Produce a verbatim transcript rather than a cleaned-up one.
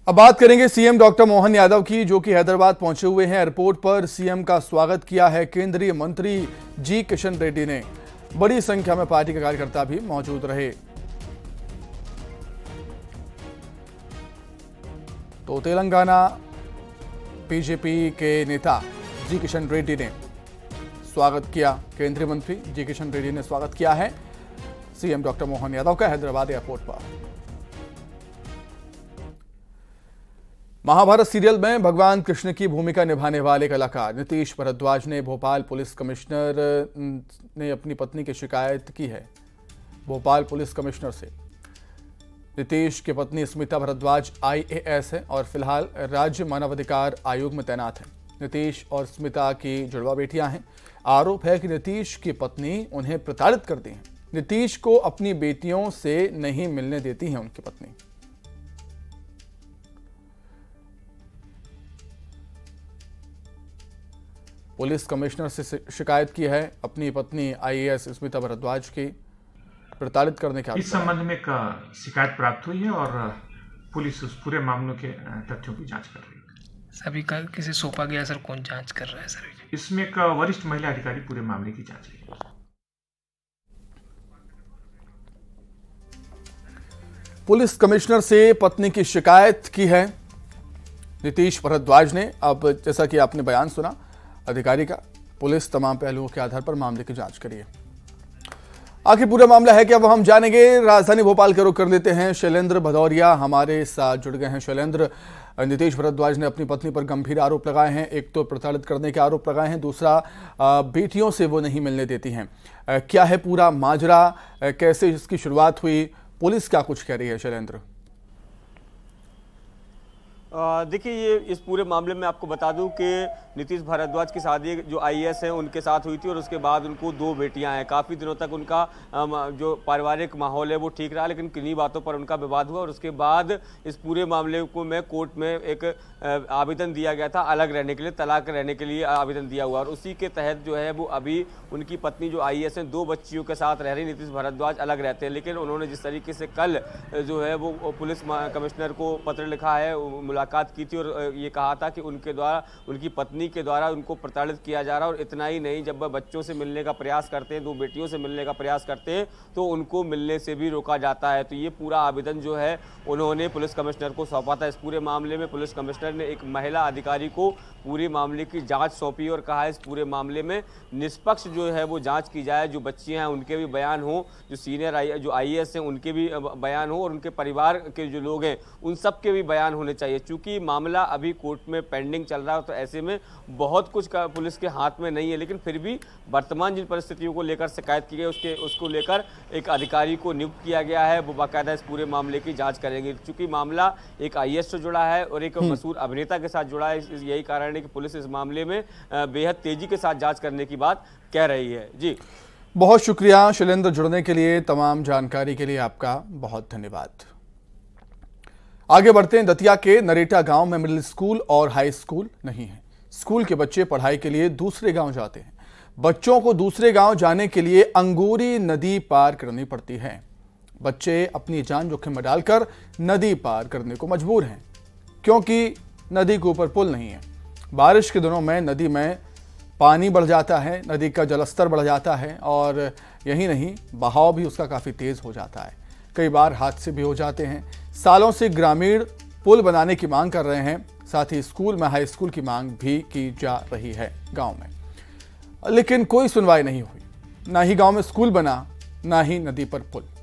अब बात करेंगे सीएम डॉक्टर मोहन यादव की, जो कि हैदराबाद पहुंचे हुए हैं। एयरपोर्ट पर सीएम का स्वागत किया है केंद्रीय मंत्री जी किशन रेड्डी ने। बड़ी संख्या में पार्टी के कार्यकर्ता भी मौजूद रहे। तो तेलंगाना बीजेपी के नेता जी किशन रेड्डी ने स्वागत किया, केंद्रीय मंत्री जी किशन रेड्डी ने स्वागत किया है सीएम डॉक्टर मोहन यादव का हैदराबाद एयरपोर्ट पर। महाभारत सीरियल में भगवान कृष्ण की भूमिका निभाने वाले कलाकार नीतीश भारद्वाज ने भोपाल पुलिस कमिश्नर ने अपनी पत्नी की शिकायत की है। भोपाल पुलिस कमिश्नर से नीतीश की पत्नी Smita Bhardwaj I A S है और फिलहाल राज्य मानवाधिकार आयोग में तैनात है। नीतीश और स्मिता की जुड़वा बेटियां हैं। आरोप है कि नीतीश की पत्नी उन्हें प्रताड़ित करती हैं। नीतीश को अपनी बेटियों से नहीं मिलने देती है उनकी पत्नी। पुलिस कमिश्नर से शिकायत की है अपनी पत्नी I A S Smita Bhardwaj की प्रताड़ित करने के आरोप। इस संबंध में एक शिकायत प्राप्त हुई है और पुलिस उस पूरे मामलों के तथ्यों की जांच कर रही है। सभी का किसे सौंपा गया सर? कौन जांच कर रहा है सर? इसमें एक वरिष्ठ महिला अधिकारी पूरे मामले की जांच कर रही है। पुलिस कमिश्नर से पत्नी की शिकायत की है नीतीश भारद्वाज ने। अब जैसा कि आपने बयान सुना अधिकारी का, पुलिस तमाम पहलुओं के आधार पर मामले की जांच करिए। आखिर पूरा मामला है क्या, वो हम जानेंगे। राजधानी भोपाल के रुख कर लेते हैं। शैलेंद्र भदौरिया हमारे साथ जुड़ गए हैं। शैलेंद्र, नीतीश भारद्वाज ने अपनी पत्नी पर गंभीर आरोप लगाए हैं। एक तो प्रताड़ित करने के आरोप लगाए हैं, दूसरा बेटियों से वो नहीं मिलने देती हैं। क्या है पूरा माजरा, कैसे इसकी शुरुआत हुई, पुलिस क्या कुछ कह रही है? शैलेंद्र, देखिए, ये इस पूरे मामले में आपको बता दूं कि नीतीश भारद्वाज की शादी जो आई ए एस हैं उनके साथ हुई थी और उसके बाद उनको दो बेटियां हैं। काफ़ी दिनों तक उनका जो पारिवारिक माहौल है वो ठीक रहा, लेकिन किन्हीं बातों पर उनका विवाद हुआ और उसके बाद इस पूरे मामले को में कोर्ट में एक आवेदन दिया गया था अलग रहने के लिए, तलाक रहने के लिए आवेदन दिया हुआ और उसी के तहत जो है वो अभी उनकी पत्नी जो आई ए एस हैं दो बच्चियों के साथ रह रही। नीतीश भारद्वाज अलग रहते हैं, लेकिन उन्होंने जिस तरीके से कल जो है वो पुलिस कमिश्नर को पत्र लिखा है, मुलाकात की थी और ये कहा था कि उनके द्वारा उनकी पत्नी के द्वारा उनको प्रताड़ित किया जा रहा है और इतना ही नहीं, जब वह बच्चों से मिलने का प्रयास करते हैं, दो बेटियों से मिलने का प्रयास करते हैं तो उनको मिलने से भी रोका जाता है। तो ये पूरा आवेदन जो है उन्होंने पुलिस कमिश्नर को सौंपा था। इस पूरे मामले में पुलिस कमिश्नर ने एक महिला अधिकारी को पूरे मामले की जांच सौंपी और कहा इस पूरे मामले में निष्पक्ष जो है वो जांच की जाए। जो बच्चियां हैं उनके भी बयान हो, जो सीनियर आई जो आई ए एस हैं उनके भी बयान हो और उनके परिवार के जो लोग हैं उन सब के भी बयान होने चाहिए। चूंकि मामला अभी कोर्ट में पेंडिंग चल रहा है तो ऐसे में बहुत कुछ का पुलिस के हाथ में नहीं है, लेकिन फिर भी वर्तमान जिन परिस्थितियों को लेकर शिकायत की गई उसके उसको लेकर एक अधिकारी को नियुक्त किया गया है, वो बाकायदा इस पूरे मामले की जांच करेंगे। चूंकि मामला एक आई ए एस से जुड़ा है और एक मशहूर अभिनेता के साथ जुड़ा है, यही कारण है कि पुलिस इस मामले में बेहद तेजी के साथ जांच करने की बात कह रही है। जी, बहुत शुक्रिया शैलेंद्र, जुड़ने के लिए, तमाम जानकारी के लिए आपका बहुत धन्यवाद। आगे बढ़ते हैं। दतिया के नरेटा गांव में मिडिल स्कूल और हाई स्कूल नहीं है। स्कूल के बच्चे पढ़ाई के लिए दूसरे गांव जाते हैं। बच्चों को दूसरे गांव जाने के लिए अंगूरी नदी पार करनी पड़ती है। बच्चे अपनी जान जोखिम में डालकर नदी पार करने को मजबूर हैं, क्योंकि नदी के ऊपर पुल नहीं है। बारिश के दिनों में नदी में पानी बढ़ जाता है, नदी का जलस्तर बढ़ जाता है और यही नहीं, बहाव भी उसका काफ़ी तेज़ हो जाता है। कई बार हादसे भी हो जाते हैं। सालों से ग्रामीण पुल बनाने की मांग कर रहे हैं, साथ ही स्कूल में हाई स्कूल की मांग भी की जा रही है गांव में, लेकिन कोई सुनवाई नहीं हुई। ना ही गांव में स्कूल बना, ना ही नदी पर पुल।